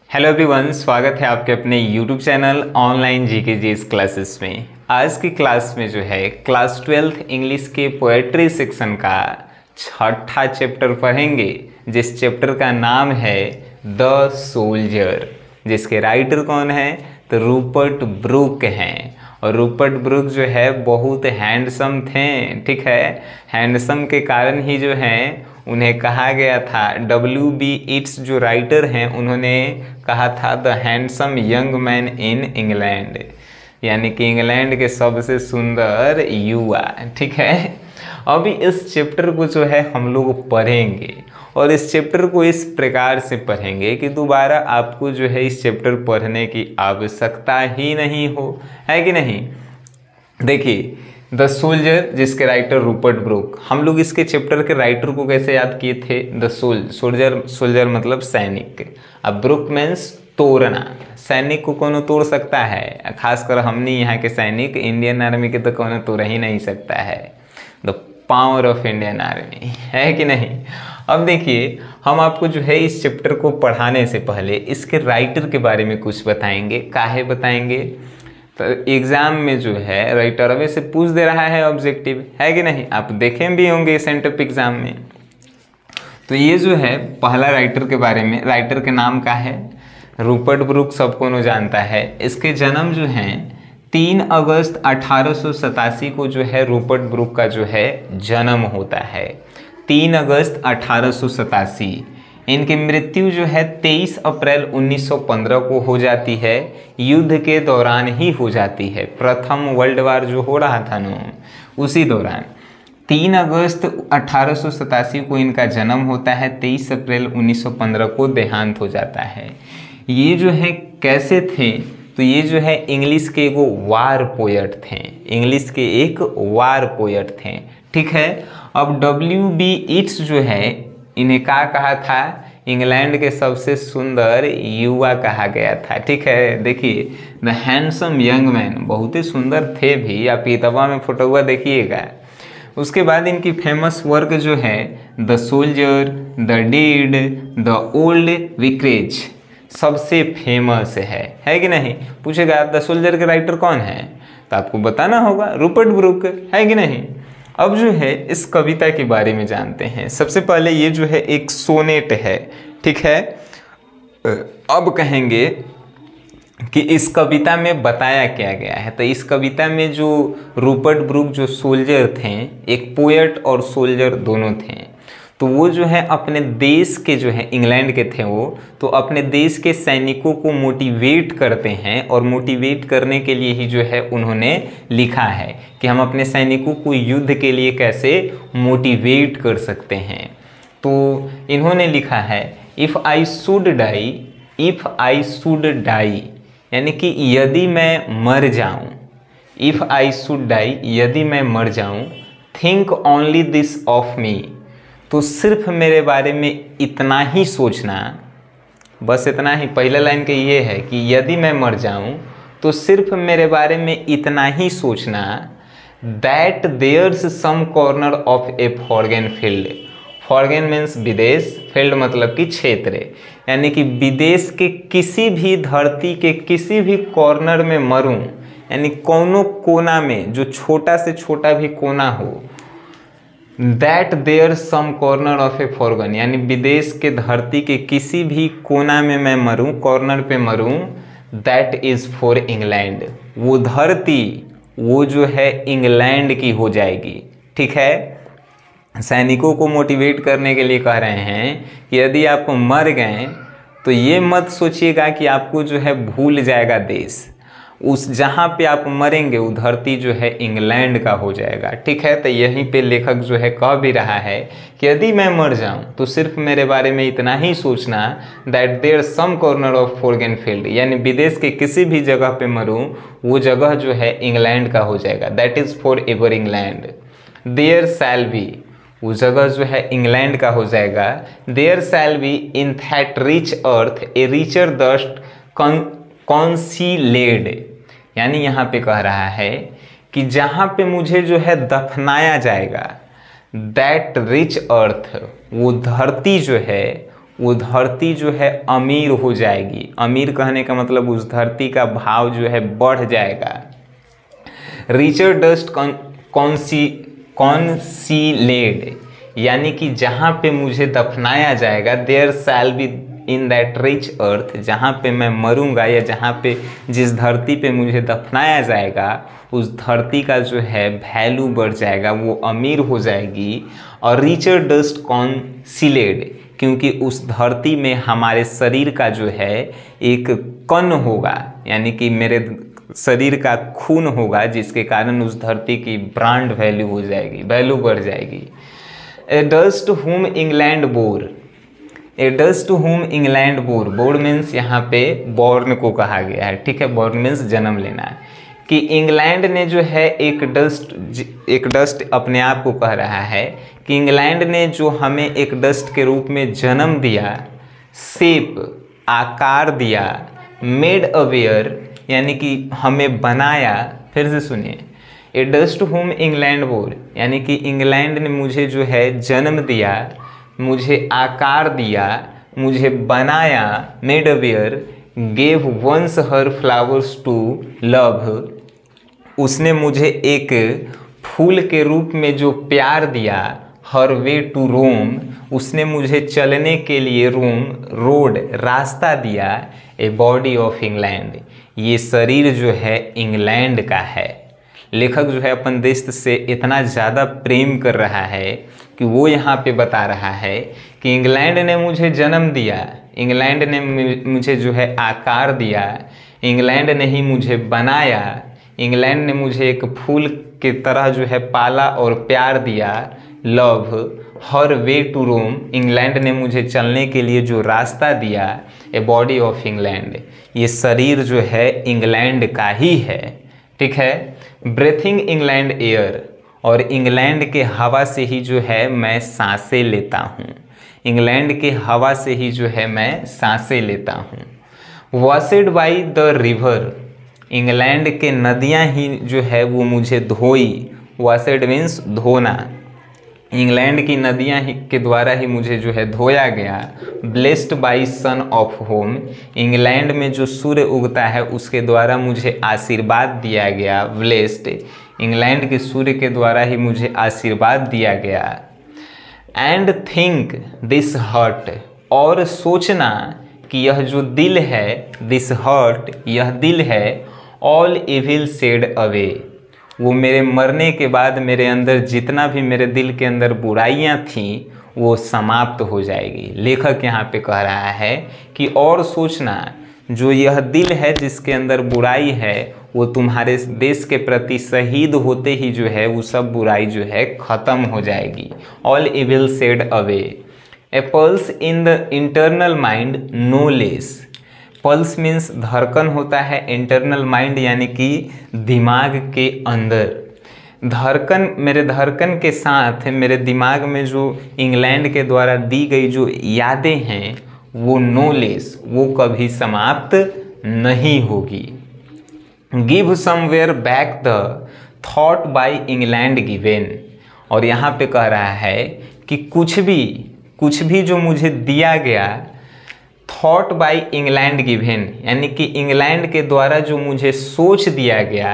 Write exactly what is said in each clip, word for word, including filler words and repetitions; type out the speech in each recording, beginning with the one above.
Hello everyone, स्वागत है आपके अपने YouTube channel online GK GS classes में। आज की क्लास में जो है क्लास ट्वेल्थ इंग्लिश के पोएट्री सेक्शन का छठा चैप्टर पढ़ेंगे, जिस चैप्टर का नाम है द सोल्जर, जिसके राइटर कौन है तो रूपर्ट ब्रूक हैं। और रूपर्ट ब्रूक जो है बहुत हैंडसम थे, ठीक है। हैंडसम के कारण ही जो है उन्हें कहा गया था, डब्ल्यू बी इट्स जो राइटर हैं उन्होंने कहा था the handsome young man in England, यानी कि इंग्लैंड के सबसे सुंदर युवा, ठीक है। अभी इस चैप्टर को जो है हम लोग पढ़ेंगे और इस चैप्टर को इस प्रकार से पढ़ेंगे कि दोबारा आपको जो है इस चैप्टर पढ़ने की आवश्यकता ही नहीं हो, है कि नहीं। देखिए द सोल्जर, जिसके राइटर रूपर्ट ब्रूक, हम लोग इसके चैप्टर के राइटर को कैसे याद किए थे, द सोल सोल्जर सोल्जर मतलब सैनिक। अब ब्रूक मीन्स तोड़ना, सैनिक को कौन तोड़ सकता है, खासकर हमने यहाँ के सैनिक इंडियन आर्मी के तो कौन तोड़ ही नहीं सकता है, the power of Indian army, है कि नहीं। अब देखिए हम आपको जो है इस चैप्टर को पढ़ाने से पहले इसके राइटर के बारे में कुछ बताएंगे। काहे बताएंगे तो एग्जाम में जो है राइटर अवे से पूछ दे रहा है ऑब्जेक्टिव, है कि नहीं, आप देखें भी होंगे सेंटअप एग्जाम में। तो ये जो है पहला राइटर के बारे में, राइटर के नाम का है रूपर्ट ब्रूक, सबको न जानता है। इसके जन्म जो हैं तीन अगस्त अठारह सौ सतासी को जो है रूपर्ट ब्रूक का जो है जन्म होता है, तीन अगस्त अठारह सौ सतासी। इनकी मृत्यु जो है तेईस अप्रैल उन्नीस सौ पंद्रह को हो जाती है, युद्ध के दौरान ही हो जाती है, प्रथम वर्ल्ड वार जो हो रहा था ना उसी दौरान। तीन अगस्त अठारह सौ सतासी को इनका जन्म होता है, तेईस अप्रैल उन्नीस सौ पंद्रह को देहांत हो जाता है। ये जो है कैसे थे तो ये जो है इंग्लिश के एक वार पोएट थे, इंग्लिश के एक वार पोएट थे, ठीक है। अब डब्ल्यू बी इट्स जो है इन्हें क्या कहा था, इंग्लैंड के सबसे सुंदर युवा कहा गया था, ठीक है। देखिए द हैंडसम यंग मैन, बहुत ही सुंदर थे भी, आप किताबा में फोटोवा देखिएगा। उसके बाद इनकी फेमस वर्क जो है the soldier, the deed, the old vicarage सबसे फेमस है, है कि नहीं। पूछेगा द सोल्जर के राइटर कौन है तो आपको बताना होगा रूपर्ट ब्रूक, है कि नहीं। अब जो है इस कविता के बारे में जानते हैं। सबसे पहले ये जो है एक सोनेट है, ठीक है। अब कहेंगे कि इस कविता में बताया क्या गया है, तो इस कविता में जो रूपर्ट ब्रूक जो सोल्जर थे, एक पोएट और सोल्जर दोनों थे, तो वो जो है अपने देश के जो है इंग्लैंड के थे वो, तो अपने देश के सैनिकों को मोटिवेट करते हैं और मोटिवेट करने के लिए ही जो है उन्होंने लिखा है कि हम अपने सैनिकों को युद्ध के लिए कैसे मोटिवेट कर सकते हैं। तो इन्होंने लिखा है if I should die, if I should die यानी कि यदि मैं मर जाऊं, इफ़ आई शुड डाई यदि मैं मर जाऊं, think only this of me, तो सिर्फ मेरे बारे में इतना ही सोचना, बस इतना ही। पहला लाइन के ये है कि यदि मैं मर जाऊं तो सिर्फ मेरे बारे में इतना ही सोचना, that there's some corner of a foreign field, foreign means विदेश, फील्ड मतलब कि क्षेत्र, यानी कि विदेश के किसी भी धरती के किसी भी कॉर्नर में मरूं, यानी कोनो कोना में, जो छोटा से छोटा भी कोना हो, that there some corner of a foreign, यानी विदेश के धरती के किसी भी कोना में मैं मरूं, कॉर्नर पे मरूं, दैट इज़ फॉर इंग्लैंड, वो धरती वो जो है इंग्लैंड की हो जाएगी, ठीक है। सैनिकों को मोटिवेट करने के लिए कह रहे हैं कि यदि आप मर गए तो ये मत सोचिएगा कि आपको जो है भूल जाएगा देश, उस जहाँ पे आप मरेंगे वो धरती जो है इंग्लैंड का हो जाएगा, ठीक है। तो यहीं पे लेखक जो है कह भी रहा है कि यदि मैं मर जाऊं तो सिर्फ मेरे बारे में इतना ही सोचना, that there some corner of foreign field, यानी विदेश के किसी भी जगह पे मरूं वो जगह जो है इंग्लैंड का हो जाएगा, that is for ever England. There shall be, वो जगह जो है इंग्लैंड का हो जाएगा, there shall be in that rich earth a richer dust concealed, यानी यहाँ पे कह रहा है कि जहाँ पे मुझे जो है दफनाया जाएगा, दैट रिच अर्थ, वो धरती जो है वो धरती जो है अमीर हो जाएगी। अमीर कहने का मतलब उस धरती का भाव जो है बढ़ जाएगा। रिचर डस्ट कॉन्सी कॉन्सीलेड, यानी कि जहाँ पे मुझे दफनाया जाएगा, there shall be in that rich earth, जहाँ पे मैं मरूंगा या जहाँ पे जिस धरती पे मुझे दफनाया जाएगा उस धरती का जो है वैल्यू बढ़ जाएगा, वो अमीर हो जाएगी। और रिचर डस्ट कॉन्सीलेड, क्योंकि उस धरती में हमारे शरीर का जो है एक कण होगा, यानी कि मेरे शरीर का खून होगा, जिसके कारण उस धरती की ब्रांड वैल्यू हो जाएगी, वैल्यू बढ़ जाएगी। A dust whom England bore, a dust whom England bore, bore means यहाँ पे बॉर्न को कहा गया है, ठीक है। बॉर्न मीन्स जन्म लेना है, कि इंग्लैंड ने जो है एक डस्ट एक डस्ट अपने आप को कह रहा है कि इंग्लैंड ने जो हमें एक डस्ट के रूप में जन्म दिया, शेप आकार दिया, मेड अवेयर यानी कि हमें बनाया। फिर से सुनिए, a dust whom England bore, यानी कि इंग्लैंड ने मुझे जो है जन्म दिया, मुझे आकार दिया, मुझे बनाया, made aware, gave once her flowers to love, उसने मुझे एक फूल के रूप में जो प्यार दिया, हर वे टू रोम, उसने मुझे चलने के लिए रोम रोड रास्ता दिया, ए बॉडी ऑफ इंग्लैंड, ये शरीर जो है इंग्लैंड का है। लेखक जो है अपन देश से इतना ज़्यादा प्रेम कर रहा है कि वो यहाँ पे बता रहा है कि इंग्लैंड ने मुझे जन्म दिया, इंग्लैंड ने मुझे जो है आकार दिया, इंग्लैंड ने ही मुझे बनाया, इंग्लैंड ने मुझे एक फूल की तरह जो है पाला और प्यार दिया, love, her way to roam, England ने मुझे चलने के लिए जो रास्ता दिया, ए बॉडी ऑफ इंग्लैंड, ये शरीर जो है इंग्लैंड का ही है, ठीक है। ब्रेथिंग इंग्लैंड एयर, और इंग्लैंड के हवा से ही जो है मैं सांसें लेता हूँ, इंग्लैंड के हवा से ही जो है मैं सांसें लेता हूँ। Washed by the river, England के नदियाँ ही जो है वो मुझे धोई, वॉशेड मीन्स धोना, इंग्लैंड की नदियाँ ही के द्वारा ही मुझे जो है धोया गया। Blessed by sun of home, England में जो सूर्य उगता है उसके द्वारा मुझे आशीर्वाद दिया गया, ब्लेस्ड, इंग्लैंड के सूर्य के द्वारा ही मुझे आशीर्वाद दिया गया। एंड थिंक दिस हर्ट, और सोचना कि यह जो दिल है, दिस हर्ट, यह दिल है, ऑल इविल सेड अवे, वो मेरे मरने के बाद मेरे अंदर जितना भी मेरे दिल के अंदर बुराइयां थीं वो समाप्त हो जाएगी। लेखक यहाँ पे कह रहा है कि और सोचना, जो यह दिल है जिसके अंदर बुराई है वो तुम्हारे देश के प्रति शहीद होते ही जो है वो सब बुराई जो है ख़त्म हो जाएगी। All evil shed away, a pulse in the internal mind no less, pulse means धड़कन होता है, इंटरनल माइंड यानी कि दिमाग के अंदर, धड़कन, मेरे धड़कन के साथ मेरे दिमाग में जो इंग्लैंड के द्वारा दी गई जो यादें हैं वो नो लेस, वो कभी समाप्त नहीं होगी। Give somewhere back the thought by England given, और यहाँ पे कह रहा है कि कुछ भी कुछ भी जो मुझे दिया गया, थॉट बाय इंग्लैंड गिवेन, यानी कि इंग्लैंड के द्वारा जो मुझे सोच दिया गया,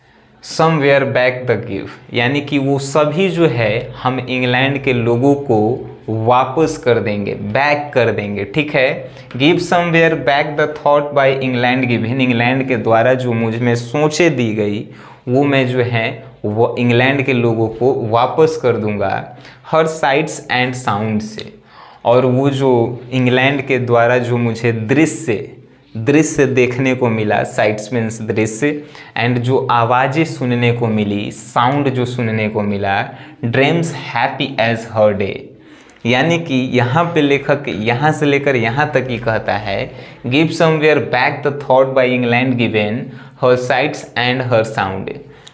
समवेयर बैक द गिव, यानी कि वो सभी जो है हम इंग्लैंड के लोगों को वापस कर देंगे, बैक कर देंगे, ठीक है। Give somewhere back the thought by England given, England के द्वारा जो मुझ में सोचें दी गई वो मैं जो है वो इंग्लैंड के लोगों को वापस कर दूंगा, हर साइट्स एंड साउंड से, और वो जो इंग्लैंड के द्वारा जो मुझे दृश्य दृश्य देखने को मिला, साइट्स मीन्स दृश्य, एंड जो आवाज़ें सुनने को मिली, साउंड जो सुनने को मिला, dreams happy as her day, यानी कि यहाँ पे लेखक यहाँ से लेकर यहाँ तक ही कहता है give somewhere back the thought by England given her sights and her sound,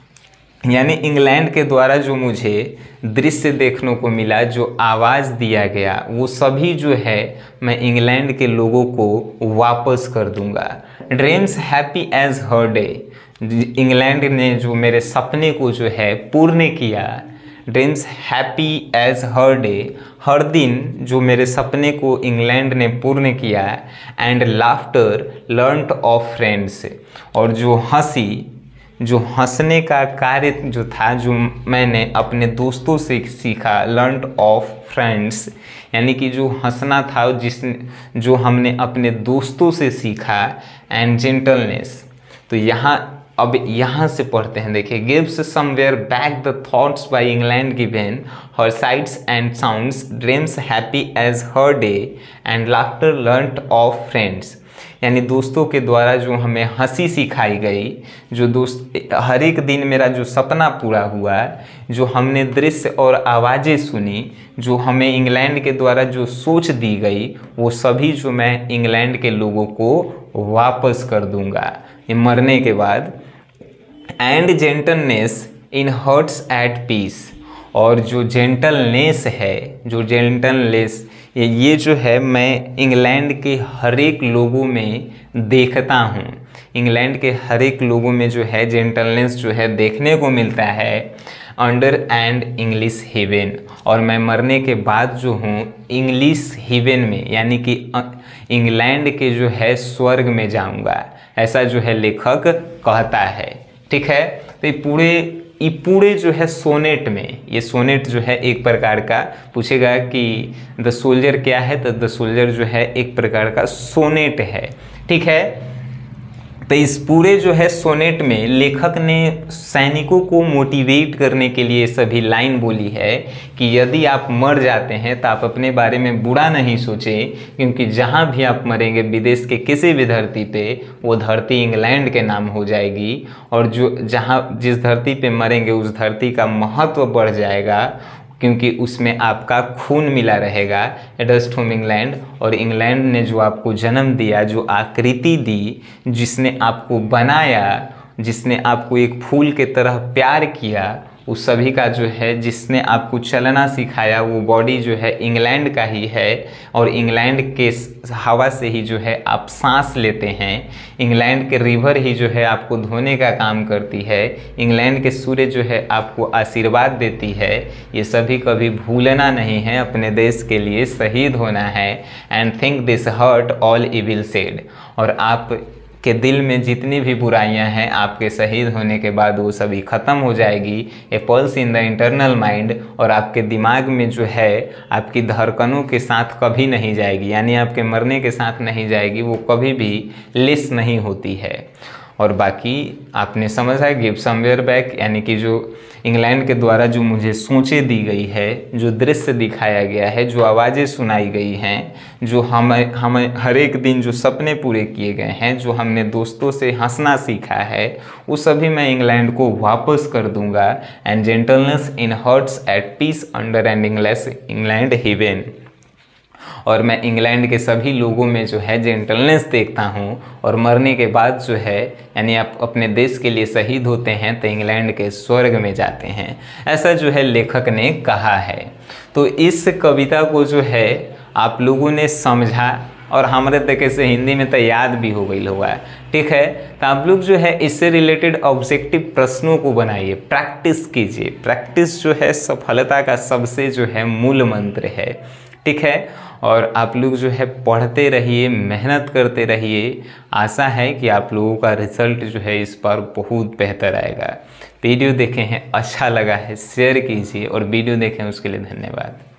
यानी इंग्लैंड के द्वारा जो मुझे दृश्य देखने को मिला, जो आवाज़ दिया गया, वो सभी जो है मैं इंग्लैंड के लोगों को वापस कर दूंगा। Dreams happy as her day, England ने जो मेरे सपने को जो है पूर्ण किया, dreams happy as her day, हर दिन जो मेरे सपने को इंग्लैंड ने पूर्ण किया। And laughter learned of friends, और जो हंसी, जो हंसने का कार्य जो था, जो मैंने अपने दोस्तों से सीखा। लर्नड ऑफ फ्रेंड्स यानी कि जो हंसना था जिस जो हमने अपने दोस्तों से सीखा। एंड जेंटलनेस, तो यहाँ अब यहाँ से पढ़ते हैं, देखिए gives somewhere back the thoughts by England given her sights and sounds, dreams happy as her day and laughter learned of friends. यानी दोस्तों के द्वारा जो हमें हंसी सिखाई गई, जो दोस्त हर एक दिन मेरा जो सपना पूरा हुआ, जो हमने दृश्य और आवाज़ें सुनी, जो हमें इंग्लैंड के द्वारा जो सोच दी गई, वो सभी जो मैं इंग्लैंड के लोगों को वापस कर दूंगा ये मरने के बाद। And gentleness in hearts at peace, और जो जेंटलनेस है, जो जेंटलनेस ये ये जो है मैं इंग्लैंड के हर एक लोगों में देखता हूँ। इंग्लैंड के हर एक लोगों में जो है जेंटलनेस जो है देखने को मिलता है। अंडर एंड इंग्लिश हेवन, और मैं मरने के बाद जो हूँ इंग्लिश हेवन में यानी कि इंग्लैंड के जो है स्वर्ग में जाऊँगा, ऐसा जो है लेखक कहता है। ठीक है, तो ये पूरे ये पूरे जो है सोनेट में, ये सोनेट जो है एक प्रकार का पूछेगा कि द सोल्जर क्या है, तो द सोल्जर जो है एक प्रकार का सोनेट है। ठीक है, तो इस पूरे जो है सोनेट में लेखक ने सैनिकों को मोटिवेट करने के लिए सभी लाइन बोली है कि यदि आप मर जाते हैं तो आप अपने बारे में बुरा नहीं सोचें, क्योंकि जहाँ भी आप मरेंगे विदेश के किसी भी धरती पे, वो धरती इंग्लैंड के नाम हो जाएगी, और जो जहाँ जिस धरती पे मरेंगे उस धरती का महत्व बढ़ जाएगा, क्योंकि उसमें आपका खून मिला रहेगा। एडस्ट होम इंग्लैंड, और इंग्लैंड ने जो आपको जन्म दिया, जो आकृति दी, जिसने आपको बनाया, जिसने आपको एक फूल के तरह प्यार किया, उस सभी का जो है जिसने आपको चलना सिखाया, वो बॉडी जो है इंग्लैंड का ही है। और इंग्लैंड के हवा से ही जो है आप सांस लेते हैं। इंग्लैंड के रिवर ही जो है आपको धोने का काम करती है। इंग्लैंड के सूर्य जो है आपको आशीर्वाद देती है। ये सभी कभी भूलना नहीं है, अपने देश के लिए शहीद होना है। And think this heart all evil shed, और आप के दिल में जितनी भी बुराइयां हैं आपके शहीद होने के बाद वो सभी ख़त्म हो जाएगी। A pulse in the internal mind, और आपके दिमाग में जो है आपकी धड़कनों के साथ कभी नहीं जाएगी, यानी आपके मरने के साथ नहीं जाएगी, वो कभी भी लेस नहीं होती है। और बाकी आपने समझा गिव समवेयर बैक, यानी कि जो इंग्लैंड के द्वारा जो मुझे सोचें दी गई है, जो दृश्य दिखाया गया है, जो आवाज़ें सुनाई गई हैं, जो हम हमें हर एक दिन जो सपने पूरे किए गए हैं, जो हमने दोस्तों से हंसना सीखा है, वो सभी मैं इंग्लैंड को वापस कर दूंगा। And gentleness in hearts at peace under and English England heaven, और मैं इंग्लैंड के सभी लोगों में जो है जेंटलनेस देखता हूँ। और मरने के बाद जो है, यानी आप अपने देश के लिए शहीद होते हैं तो इंग्लैंड के स्वर्ग में जाते हैं, ऐसा जो है लेखक ने कहा है। तो इस कविता को जो है आप लोगों ने समझा, और हमारे तरीके से हिंदी में तो याद भी हो गई हुआ है। ठीक है, तो आप लोग जो है इससे रिलेटेड ऑब्जेक्टिव प्रश्नों को बनाइए, प्रैक्टिस कीजिए। प्रैक्टिस जो है सफलता का सबसे जो है मूल मंत्र है। ठीक है, और आप लोग जो है पढ़ते रहिए, मेहनत करते रहिए। आशा है कि आप लोगों का रिजल्ट जो है इस बार बहुत बेहतर आएगा। वीडियो देखे हैं, अच्छा लगा है, शेयर कीजिए, और वीडियो देखें उसके लिए धन्यवाद।